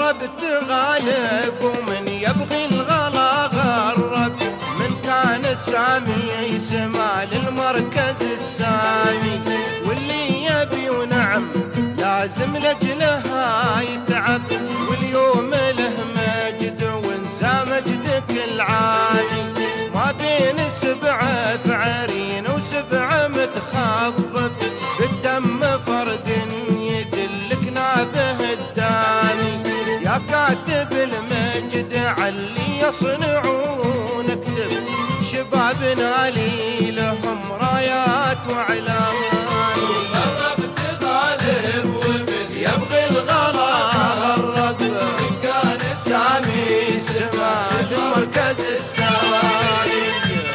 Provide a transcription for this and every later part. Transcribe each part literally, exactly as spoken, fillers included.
غربت غالب ومن يبغي الغلا غرب، من كان السامي يسمع للمركز السامي، واللي يبي ونعم لازم لجلها يتعب، واليوم له مجد وانسى مجدك العالي، ما بين سبعة فعرين وسبعة متخضب، بالدم فرد يدلك نابه الداني، يا كاتب المجد علي يصنعون اكتب، شبابنا لي لهم رايات وعلامات. غربت غالب ومن يبغي الغلا غرب، من كان سامي سما للمركز السامي.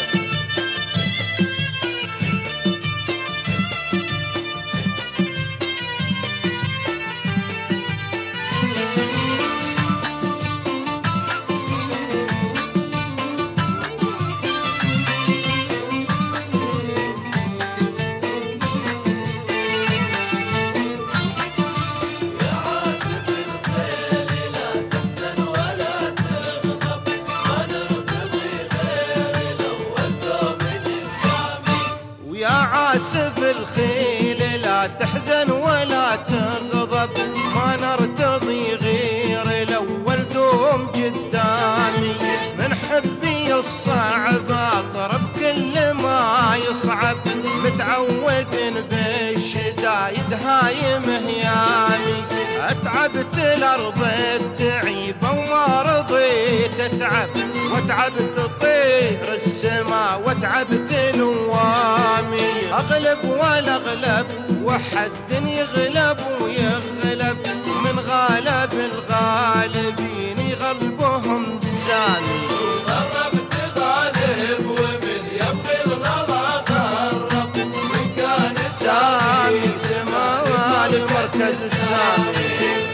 عاسف الخيل لا تحزن ولا تغضب، ما نرتضي غير الأول دوم قدامي، من حبي الصعب أطرب كل ما يصعب، متعود بالشدايد هاي مهيامي، أتعبت الأرض التعيبة وما رضيت أتعب، وتعبت طير السما وتعبت الوامي، أغلب ولا أغلب وحد يغلب ويغلب، من غالب الغالبين يغلبهم السامي. غربت غالب ومن يبغي الغلا غرب، من كان سامي سما للمركز السامي.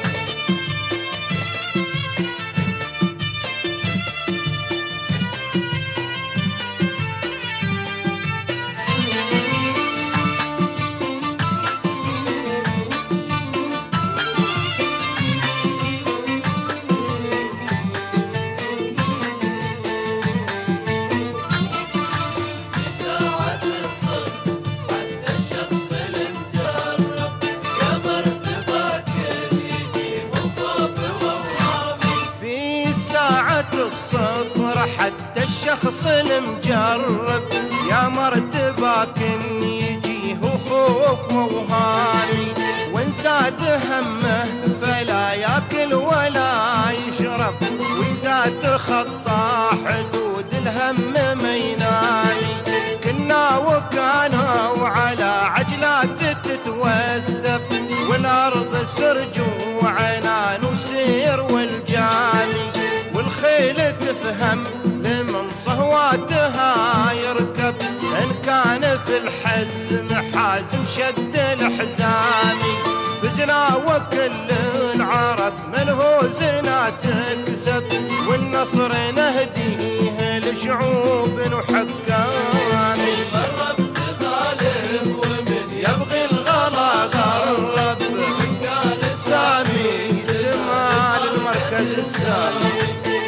الصفر حتى الشخص المجرب، يا مرتباك ان يجيه خوف موهاني، وان زاد همه فلا ياكل ولا يشرب، واذا تخطى حدود الهم ما ينامي، كنا وكانوا وعلى عجلات تتوثب، والارض سرج وعنان وسير والجامي، والخيل تفهم لمن صهواتها يركب، إن كان في الحزم حازم شد الحزامي، فزنا وكل العرب منهوزنا تكسب، والنصر نهديه لشعوب وحكامي. غربت غالب ومن يبغي الغلا غرب، من كان سامي سما للمركز السامي،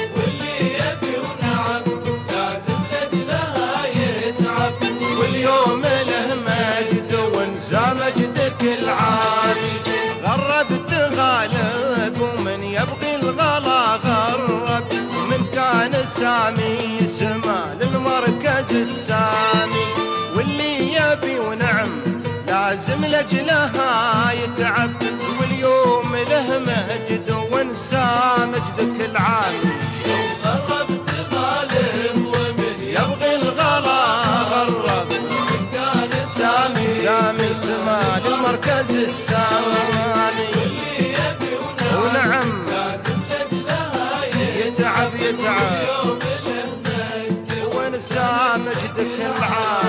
واليوم له مجد وانسى مجدك العالي، غربت غالب ومن يبغي الغلا غرب، ومن كان سامي سما للمركز السامي، واللي يبي ونعم لازم لجلها يتعب، واليوم له مجد وانسى مجدك العالي. غربت غالب ومن يبغي الغلا غرب، سامي سامي سما للمركز السامي، واللي يبي ونعم لازم لجلها يتعب يتعب، يوم له مجد وانسى مجدك العالي.